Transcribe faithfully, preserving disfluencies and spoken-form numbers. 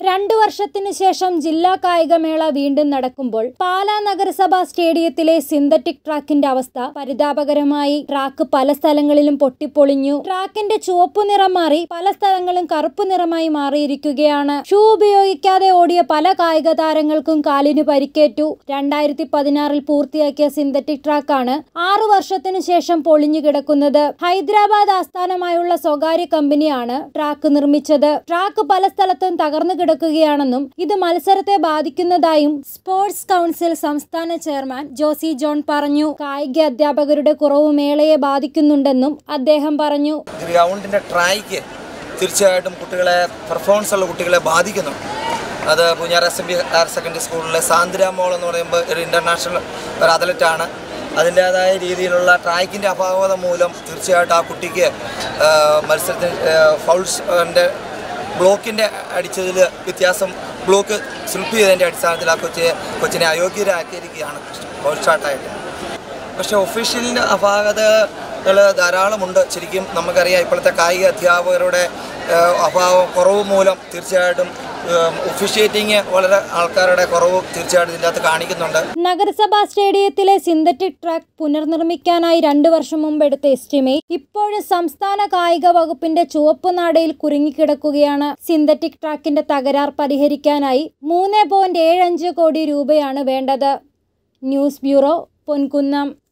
രണ്ടു വർഷത്തിനു ശേഷം ജില്ലാ കായികമേള വീണ്ടും നടക്കുമ്പോൾ പാലാ നഗരസഭാ സ്റ്റേഡിയത്തിലെ സിന്തറ്റിക് ട്രാക്കിന്റെ അവസ്ഥ പരിതാപകരമായി. ട്രാക്ക് പല സ്ഥലങ്ങളിലും പൊട്ടിപ്പൊളിഞ്ഞു. ട്രാക്കിന്റെ ചുവപ്പു നിറം മാറി പല സ്ഥലങ്ങളും കറുപ്പ് നിറമായി മാറിയിരിക്കുകയാണ്. ഷൂ ഉപയോഗിക്കാതെ ഓടിയ പല കായിക താരങ്ങൾക്കും കാലിനു പരിക്കേറ്റു. രണ്ടായിരത്തി പതിനാറിൽ പൂർത്തിയാക്കിയ സിന്തറ്റിക് ട്രാക്കാണ് ആറു വർഷത്തിനു ശേഷം പൊളിഞ്ഞു കിടക്കുന്നത്. ഹൈദരാബാദ് ആസ്ഥാനമായുള്ള സ്വകാര്യ കമ്പനിയാണ് ട്രാക്ക് നിർമ്മിച്ചത്. ട്രാക്ക് പല സ്ഥലത്തും തകർന്നു കിടക്കുകയാണെന്നും ഇത് മത്സരത്തെ ബാധിക്കുന്നതായും സ്പോർട്സ് കൗൺസിൽ സംസ്ഥാന ചെയർമാൻ ജോസി ജോൺ പറഞ്ഞു. കായിക അധ്യാപകരുടെ കുറവ് മേളയെ ബാധിക്കുന്നുണ്ടെന്നും അദ്ദേഹം പറഞ്ഞു. ഗ്രൗണ്ടിന്റെ ട്രാക്ക് തീർച്ചയായിട്ടും കുട്ടികളെ പെർഫോമൻസ് ഉള്ള കുട്ടികളെ ബാധിക്കുന്നുണ്ട്. അത് Poonjar S M B higher secondary സ്കൂളിലെ സാന്ദ്ര മോൾ എന്ന് പറയുമ്പോൾ ഒരു ഇൻ്റർനാഷണൽ ഒരു അത്ലറ്റാണ്. അതിൻ്റേതായ രീതിയിലുള്ള ട്രാക്കിൻ്റെ അഭാവത മൂലം തീർച്ചയായിട്ടും ആ കുട്ടിക്ക് മത്സരത്തിന് ഫൗൾസിൻ്റെ ബ്ലോക്കിൻ്റെ അടിച്ചതിൽ വ്യത്യാസം ബ്ലോക്ക് സ്ലിപ്പ് ചെയ്തതിൻ്റെ അടിസ്ഥാനത്തിൽ ആ കൊച്ചിയെ കൊച്ചിനെ അയോഗ്യരാക്കിയിരിക്കുകയാണ് ഫൗൾ ഷോട്ടായിട്ട്. പക്ഷേ ഒഫീഷ്യലിൻ്റെ അപാകതകൾ ധാരാളമുണ്ട്. ശരിക്കും നമുക്കറിയാം ഇപ്പോഴത്തെ കായിക അധ്യാപകരുടെ അഭാവം കുറവ് മൂലം തീർച്ചയായിട്ടും ഒഫീഷ്യേറ്റിംഗ് വളരെ ആൾക്കാരുടെ കുറവ് തീർച്ചയായിട്ടും ഇതിനകത്ത് കാണിക്കുന്നുണ്ട്. നഗരസഭാ സ്റ്റേഡിയത്തിലെ സിന്തറ്റിക് ട്രാക്ക് പുനർനിർമ്മിക്കാനായി രണ്ടു വർഷം മുമ്പ് എടുത്ത എസ്റ്റിമേറ്റ് ഇപ്പോഴും സംസ്ഥാന കായിക വകുപ്പിന്റെ ചുവപ്പ് നാടയിൽ കുരുങ്ങിക്കിടക്കുകയാണ്. സിന്തറ്റിക് ട്രാക്കിന്റെ തകരാർ പരിഹരിക്കാനായി മൂന്ന് പോയിന്റ് ഏഴ് അഞ്ച് കോടി രൂപയാണ് വേണ്ടത്. News bureau, Ponkunnam.